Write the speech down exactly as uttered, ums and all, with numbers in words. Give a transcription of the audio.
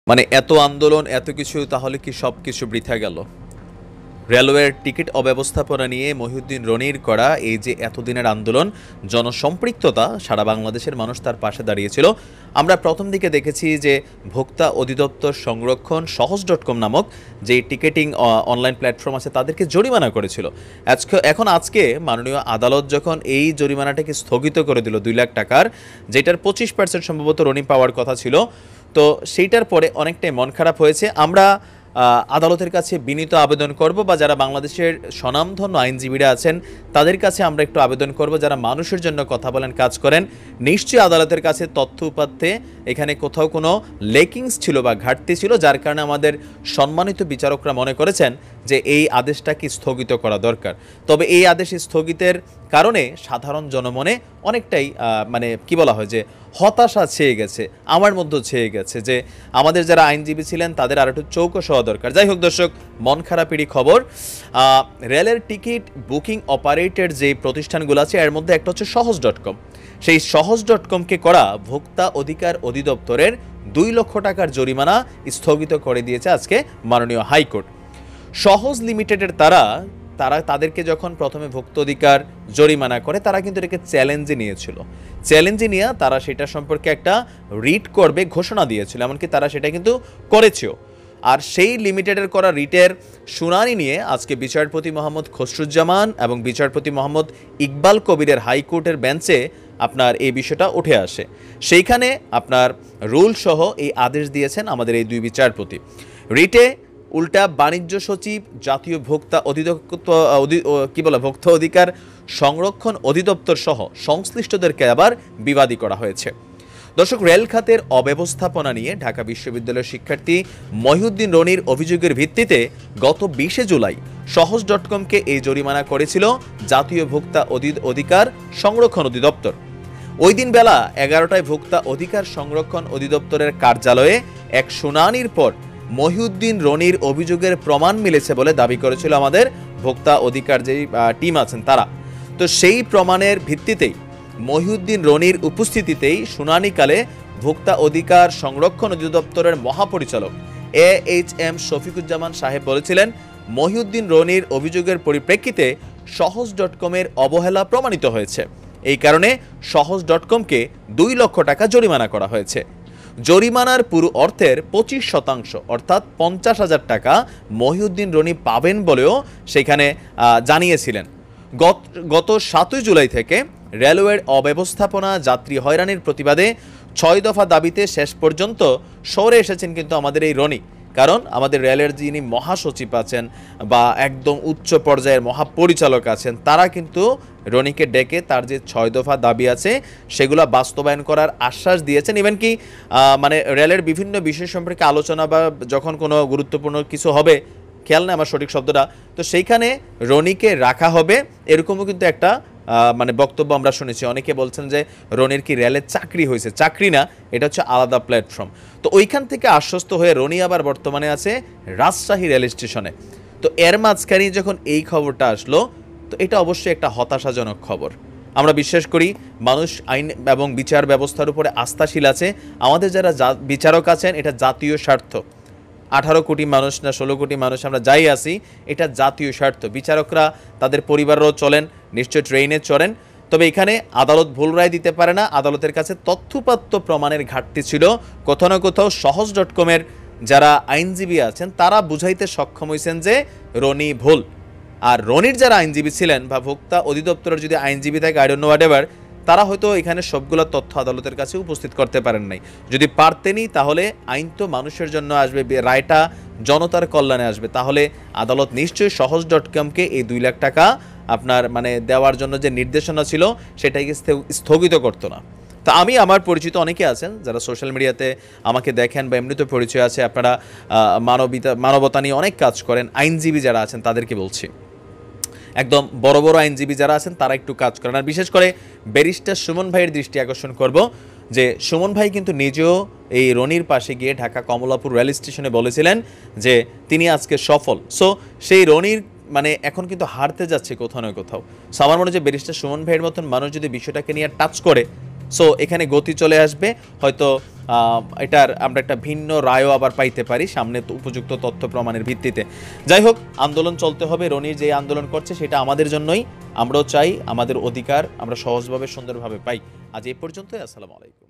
মানে এত আন্দোলন এত কিছু, তাহলে কি সব কিছু বৃথা গেল? রেলওয়ের টিকিট অব্যবস্থাপনা নিয়ে মহিউদ্দিন রনির করা এই যে এতদিনের আন্দোলন, জনসম্পৃক্ততা, সারা বাংলাদেশের মানুষ তার পাশে দাঁড়িয়েছিল। আমরা প্রথম দিকে দেখেছি যে ভোক্তা অধিদপ্তর সংরক্ষণ সহজ ডট কম নামক যে টিকিটিং অনলাইন প্ল্যাটফর্ম আছে তাদেরকে জরিমানা করেছিল। আজকে এখন আজকে মাননীয় আদালত যখন এই জরিমানাটাকে স্থগিত করে দিল দুই লাখ টাকার, যেটার পঁচিশ পার্সেন্ট সম্ভবত রনি পাওয়ার কথা ছিল, তো সেইটার পরে অনেকটাই মন খারাপ হয়েছে। আমরা আদালতের কাছে বিনীত আবেদন করব, বা যারা বাংলাদেশের স্বনামধন্য আইনজীবীরা আছেন তাদের কাছে আমরা একটু আবেদন করব, যারা মানুষের জন্য কথা বলেন, কাজ করেন, নিশ্চয়ই আদালতের কাছে তথ্য উপাত্তে এখানে কোথাও কোনো লেকিংস ছিল বা ঘাটতি ছিল, যার কারণে আমাদের সম্মানিত বিচারকরা মনে করেছেন যে এই আদেশটাকে স্থগিত করা দরকার। তবে এই আদেশ স্থগিতের কারণে সাধারণ জনমনে অনেকটাই মানে কি বলা হয় যে হতাশা ছেয়ে গেছে, আমার মধ্যে ছেয়ে গেছে যে আমাদের যারা আইনজীবী ছিলেন তাদের আর একটু চৌকস হওয়া দরকার। যাই হোক দর্শক, মন খারাপেরই খবর। রেলের টিকিট বুকিং অপারেটের যে প্রতিষ্ঠানগুলো আছে এর মধ্যে একটা হচ্ছে সহজ ডট কম। সেই সহজ ডট কমকে করা ভোক্তা অধিকার অধিদপ্তরের দুই লক্ষ টাকার জরিমানা স্থগিত করে দিয়েছে আজকে মাননীয় হাইকোর্ট। সহজ লিমিটেডের তারা তারা তাদেরকে যখন প্রথমে ভোক্তা অধিকার জরিমানা করে, তারা কিন্তু এটাকে চ্যালেঞ্জে নিয়েছিল। চ্যালেঞ্জে নিয়ে তারা সেটা সম্পর্কে একটা রিট করবে ঘোষণা দিয়েছিল, এমনকি তারা সেটা কিন্তু করেছেও। আর সেই লিমিটেডের করা রিটের শুনানি নিয়ে আজকে বিচারপতি মোহাম্মদ খসরুজ্জামান এবং বিচারপতি মোহাম্মদ ইকবাল কবিরের হাইকোর্টের বেঞ্চে আপনার এই বিষয়টা উঠে আসে। সেইখানে আপনার রুল সহ এই আদেশ দিয়েছেন আমাদের এই দুই বিচারপতি। রিটে উল্টা বাণিজ্য সচিব, জাতীয় ভোক্তা অধিদপ্তর কি বলে ভোক্তা অধিকার সংরক্ষণ অধিদপ্তর সহ সংশ্লিষ্টদেরকে আবার বিবাদী করা হয়েছে। দর্শক, রেল খাতের অব্যবস্থাপনা নিয়ে ঢাকা বিশ্ববিদ্যালয়ের শিক্ষার্থী মহিউদ্দিন রনির অভিযোগের ভিত্তিতে গত বিশে জুলাই সহজ ডট কমকে এই জরিমানা করেছিল জাতীয় ভোক্তা অধিকার সংরক্ষণ অধিদপ্তর। ওই দিন বেলা এগারোটায় ভোক্তা অধিকার সংরক্ষণ অধিদপ্তরের কার্যালয়ে এক শুনানির পর মহিউদ্দিন রনির অভিযোগের প্রমাণ মিলেছে বলে দাবি করেছিল আমাদের ভোক্তা অধিকার যেই টিম আছেন তারা। তো সেই প্রমাণের ভিত্তিতেই মহিউদ্দিন রনির উপস্থিতিতেই শুনানিকালে ভোক্তা অধিকার সংরক্ষণ অধিদপ্তরের মহাপরিচালক এ এইচ এম শফিকুজ্জামান সাহেব বলেছিলেন, মহিউদ্দিন রনির অভিযোগের পরিপ্রেক্ষিতে সহজ ডট কমের অবহেলা প্রমাণিত হয়েছে। এই কারণে সহজ ডট কমকে দুই লক্ষ টাকা জরিমানা করা হয়েছে। জরিমানার পুরো অর্থের পঁচিশ শতাংশ অর্থাৎ পঞ্চাশ হাজার টাকা মহিউদ্দিন রনি পাবেন বলেও সেখানে জানিয়েছিলেন। গত সাতই জুলাই থেকে রেলওয়ের অব্যবস্থাপনা, যাত্রী হয়রানির প্রতিবাদে ছয় দফা দাবিতে শেষ পর্যন্ত সরে এসেছেন কিন্তু আমাদের এই রনি। কারণ আমাদের রেলের যিনি মহাসচিব আছেন বা একদম উচ্চ পর্যায়ের মহাপরিচালক আছেন, তারা কিন্তু রনিকে ডেকে তার যে ছয় দফা দাবি আছে সেগুলো বাস্তবায়ন করার আশ্বাস দিয়েছেন। ইভেন কি মানে রেলের বিভিন্ন বিষয় সম্পর্কে আলোচনা বা যখন কোনো গুরুত্বপূর্ণ কিছু হবে, খেয়াল না আমার সঠিক শব্দটা, তো সেইখানে রনিকে রাখা হবে এরকমও কিন্তু একটা মানে বক্তব্য আমরা শুনেছি। অনেকে বলছেন যে রনির কি রেলের চাকরি হয়েছে, চাকরি না, এটা হচ্ছে আলাদা প্ল্যাটফর্ম। তো ওইখান থেকে আশ্বস্ত হয়ে রনি আবার বর্তমানে আছে রাজশাহী রেল স্টেশনে। তো এর মাঝখানে যখন এই খবরটা আসলো, তো এটা অবশ্যই একটা হতাশাজনক খবর। আমরা বিশ্বাস করি মানুষ আইন এবং বিচার ব্যবস্থার উপরে আস্থাশীল আছে। আমাদের যারা বিচারক আছেন, এটা জাতীয় স্বার্থ। আঠারো কোটি মানুষ না ষোলো কোটি মানুষ আমরা যাই আছি, এটা জাতীয় স্বার্থ। বিচারকরা তাদের পরিবারও চলেন, নিশ্চয় ট্রেনে চড়েন। তবে এখানে আদালত ভুল রায় দিতে পারে না। আদালতের কাছে তথ্যপাত্য প্রমাণের ঘাটতি ছিল। কোথাও না কোথাও সহজ ডট কমের যারা আইনজীবী আছেন তারা বুঝাইতে সক্ষম হয়েছেন যে রনি ভুল। আর রনির যারা আইনজীবী ছিলেন বা ভোক্তা অধিদপ্তরের যদি আইনজীবী থাকে, I don't know whatever, তারা হয়তো এখানে সবগুলো তথ্য আদালতের কাছে উপস্থিত করতে পারেন নাই। যদি পারতেনই তাহলে আইন তো মানুষের জন্য আসবে, রায়টা জনতার কল্যাণে আসবে। তাহলে আদালত নিশ্চয়ই সহজ ডট কমকে এই দুই লাখ টাকা আপনার মানে দেওয়ার জন্য যে নির্দেশনা ছিল সেটাকে স্থগিত করতো না। তা আমি আমার পরিচিত অনেকে আছেন যারা সোশ্যাল মিডিয়াতে আমাকে দেখেন বা এমনিতে পরিচয় আছে, আপনারা মানবিতা মানবতা নিয়ে অনেক কাজ করেন, আইনজীবী যারা আছেন তাদেরকে বলছি, একদম বড় বড় আইনজীবী যারা আছেন তারা একটু কাজ করেন। আর বিশেষ করে ব্যারিস্টার সুমন ভাইয়ের দৃষ্টি আকর্ষণ করব যে সুমন ভাই কিন্তু নিজেও এই রনির পাশে গিয়ে ঢাকা কমলাপুর রেল স্টেশনে বলেছিলেন যে তিনি আজকে সফল। সো সেই রনির মানে এখন কিন্তু হারতে যাচ্ছে কোথাও না কোথাও। সো আমার মনে হয় যে ব্যারিস্টার সুমন ভাইয়ের মতন মানুষ যদি বিষয়টাকে নিয়ে টাচ করে, সো এখানে গতি চলে আসবে, হয়তো এটার আমরা একটা ভিন্ন রায়ও আবার পাইতে পারি সামনে উপযুক্ত তথ্য প্রমাণের ভিত্তিতে। যাই হোক, আন্দোলন চলতে হবে। রনির যে আন্দোলন করছে সেটা আমাদের জন্যই, আমরাও চাই আমাদের অধিকার আমরা সহজভাবে সুন্দরভাবে পাই। আজ এই পর্যন্তই। আসসালামু আলাইকুম।